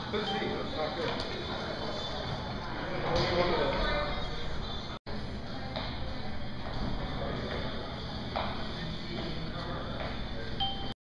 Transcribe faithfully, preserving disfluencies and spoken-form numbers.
Let's see. Let's talk good. Tell me one of the